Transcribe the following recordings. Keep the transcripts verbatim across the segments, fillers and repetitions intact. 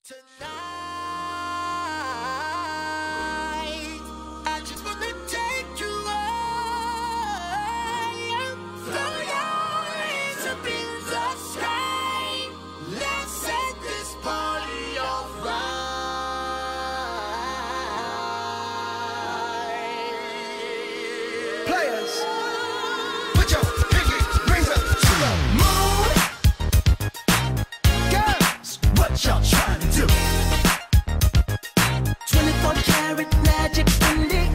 Tonight, I just wanna take you away. Throw your hands up in the sky. Let's set this party on fire. Players, put your pinky rings up to the moon. Girls, what y'all trying to do? twenty-four karat magic in the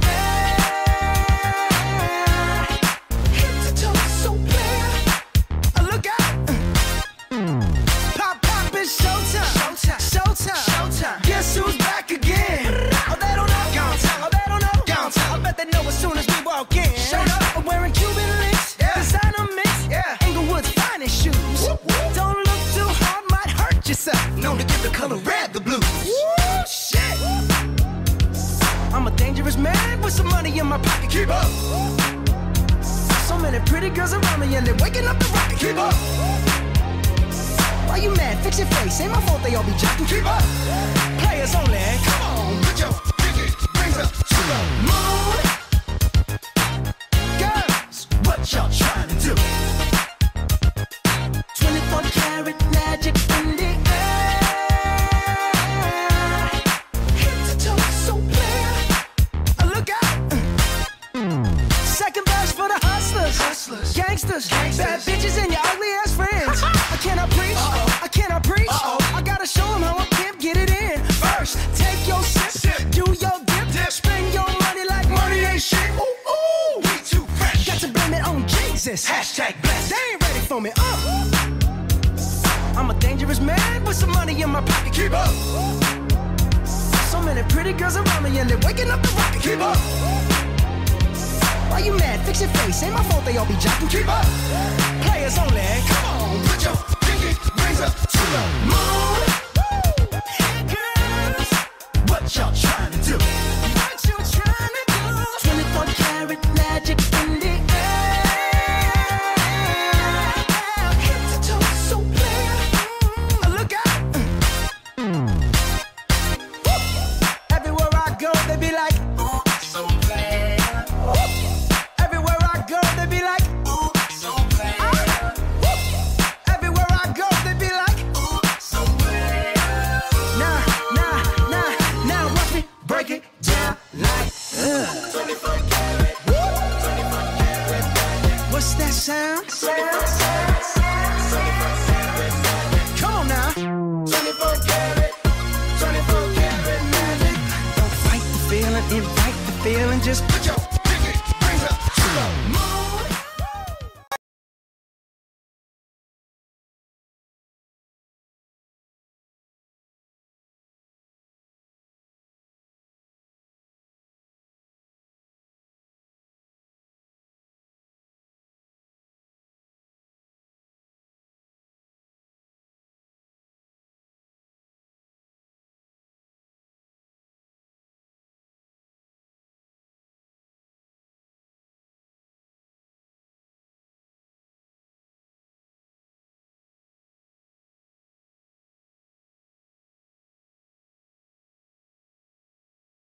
air. Head to toe so clear. Oh, look out. Pop, pop, it's showtime. Showtime. Showtime. Showtime. Guess who's back again? Oh, they don't know. Gone time. Oh, they don't know. Gone time. I bet they know as soon as we walk in. Showed up. I'm wearing Cuban links. Yeah. Designer mix. Yeah. Inglewood's finest shoes. Whoop, whoop. Don't look too hard, might hurt yourself. Known to give the color red the blues. Woo, shit. I'm a dangerous man with some money in my pocket. Keep up. So many pretty girls around me and they're waking up the rocket. Keep up. Why you mad? Fix your face. Ain't my fault they all be jocking. Keep up. Players only. Come on, put your pinky rings up to the moon. Girls, what y'all trying to do? twenty-four karat magic in the air. Head to toe so clear. Oh, look out. Second verse for the hustlers, hustlers, gangsters, gangsters, bad bitches and your ugly ass friends. I cannot preach, uh-oh. I cannot preach. Uh-oh. I gotta show them how a pimp get it in. First, take your sip, sip. Do your dip, dip, spend your money like money ain't shit. Ooh, ooh, we too fresh. Got to blame it on Jesus. Hashtag blessed. They ain't ready for me. Uh. I'm a dangerous man with some money in my pocket. Keep up. So many pretty girls around me and they're waking up the rocket. Keep up. Why you mad? Fix your face. Ain't my fault they all be jocking. Keep up. Players only. Come on, put your pinky rings up to the moon. Girls, what y'all trying to do? What you trying to do? twenty-four karat magic in the air. Head to toe so clear. Oh, look out. Everywhere I go, they be like, ooh, so clear. Everywhere I go, they be like, ooh, so clear. Everywhere I go, they be like, ooh, so clear. Nah, nah, nah, now watch me break it down like, uh. twenty-four karat, twenty-four karat magic. What's that sound? Sound, sound, sound, twenty-four karat magic. Come on now. twenty-four karat, twenty-four karat magic. Don't fight the feeling, invite the feeling. Just put your pinky rings up to the moon.